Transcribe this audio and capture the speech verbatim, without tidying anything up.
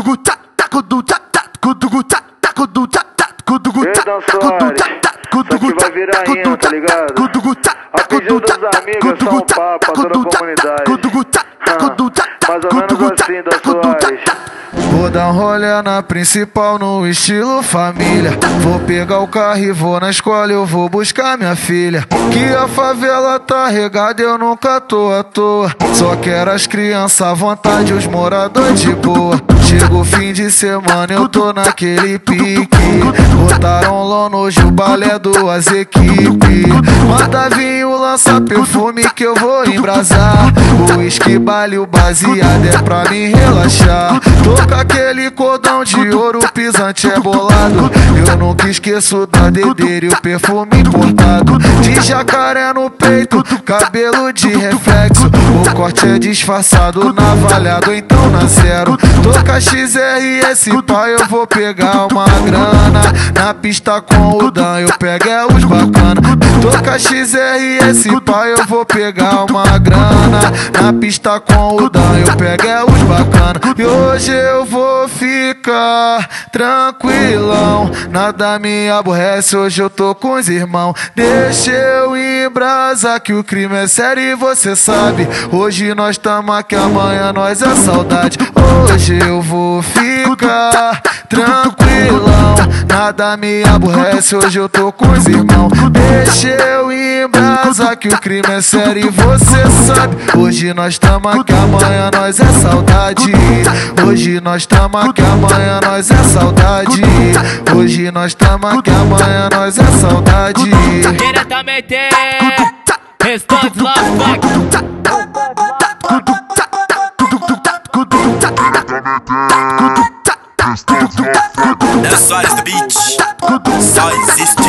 Só que vai virar rima, tá ligado? A pedido dos amigos, só um papo pra toda a comunidade. Mais ou menos assim, da Soares. Vou dar um rolê na principal no estilo família. Vou pegar o carro e vou na escola, eu vou buscar minha filha. Que a favela tá regada, eu nunca tô à toa. Só quero as crianças à vontade, os moradores de boa. Chega o fim de semana, eu tô naquele pique. Botaram lona hoje, o balé duas equipes. Manda vinho, lança perfume que eu vou embrasar. O uísque, baile, o baseado é pra me relaxar. Tô com aquele cordão de ouro, o pisante é bolado. Eu nunca esqueço da dedeira e o perfume importado. De jacaré no peito, cabelo de reflexo. O corte é disfarçado, navalhado, então na zero. Tô com a X R S, pai, eu vou pegar uma grana. Na pista com o Dan, eu pego é os bacana. Tô com a X R S, pai, eu vou pegar uma grana. Na pista com o Dan, eu pego é os bacana. E hoje eu vou ficar tranquilão, nada me aborrece, hoje eu tô com os irmãos. Deixa eu embrasar que o crime é sério e você sabe. Hoje nós tamo aqui, amanhã nós é saudade. Hoje eu vou ficar tranquilão, nada me aborrece, hoje eu tô com os irmãos. Deixa eu embrasar que o crime é sério e você sabe. Hoje nós tamo aqui, amanhã nós é saudade. Hoje nós tamo aqui, amanhã nós é saudade. Hoje nós tamo aqui, amanhã nós é saudade. Diretamente, Restante Love É Soares do beat, só existe